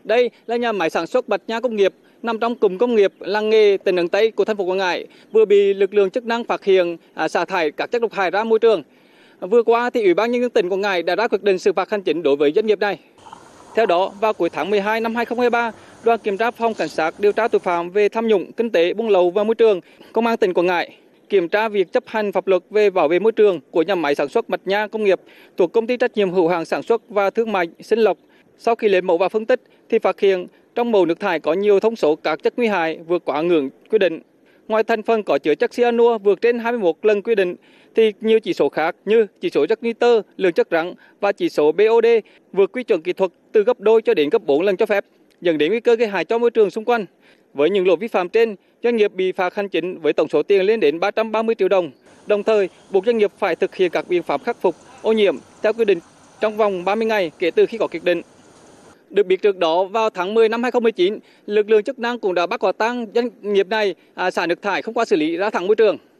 Đây là nhà máy sản xuất Bạch Nha công nghiệp nằm trong cụm công nghiệp Làng Nghề tỉnh Ấn Tây của thành phố Quảng Ngãi vừa bị lực lượng chức năng phát hiện xả thải các chất độc hại ra môi trường. Vừa qua thì Ủy ban Nhân dân tỉnh Quảng Ngãi đã ra quyết định xử phạt hành chính đối với doanh nghiệp này. Theo đó, vào cuối tháng 12 năm 2023, đoàn kiểm tra phòng cảnh sát điều tra tội phạm về tham nhũng, kinh tế, buôn lậu và môi trường, Công an tỉnh Quảng Ngãi kiểm tra việc chấp hành pháp luật về bảo vệ môi trường của nhà máy sản xuất Bạch Nha công nghiệp thuộc công ty trách nhiệm hữu hạn sản xuất và thương mại Sinh Lộc. Sau khi lấy mẫu và phân tích thì phát hiện trong mẫu nước thải có nhiều thông số các chất nguy hại vượt quá ngưỡng quy định. Ngoài thành phần có chứa chất cyanua vượt trên 21 lần quy định thì nhiều chỉ số khác như chỉ số chất nitơ, lượng chất rắn và chỉ số BOD vượt quy chuẩn kỹ thuật từ gấp đôi cho đến gấp 4 lần cho phép, dẫn đến nguy cơ gây hại cho môi trường xung quanh. Với những lỗi vi phạm trên, doanh nghiệp bị phạt hành chính với tổng số tiền lên đến 330 triệu đồng. Đồng thời, buộc doanh nghiệp phải thực hiện các biện pháp khắc phục ô nhiễm theo quy định trong vòng 30 ngày kể từ khi có quyết định. Được biết trước đó, vào tháng 10 năm 2019, lực lượng chức năng cũng đã bắt quả tang doanh nghiệp này xả nước thải không qua xử lý ra thẳng môi trường.